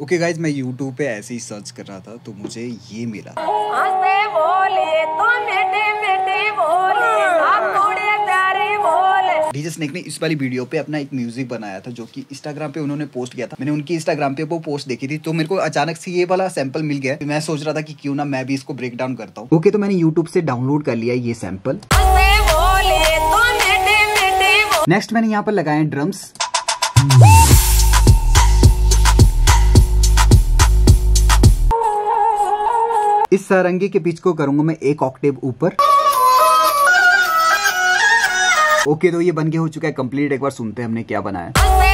Okay guys, मैं YouTube पे ऐसे ही सर्च कर रहा था तो मुझे ये मिला। डीजे स्नेक ने इस वाली वीडियो पे अपना एक म्यूजिक बनाया था जो कि इंस्टाग्राम पे उन्होंने पोस्ट किया था। मैंने उनकी इंस्टाग्राम पे वो पोस्ट देखी थी तो मेरे को अचानक से ये वाला सैंपल मिल गया। मैं सोच रहा था कि क्यों ना मैं भी इसको ब्रेक डाउन करता हूँ। ओके, तो मैंने यूट्यूब से डाउनलोड कर लिया ये सैंपल। नेक्स्ट मैंने यहाँ पर लगाए ड्रम्स। इस सारंगी के पिच को करूंगा मैं एक ऑक्टेव ऊपर। ओके, तो ये बन के हो चुका है कंप्लीट। एक बार सुनते हैं हमने क्या बनाया।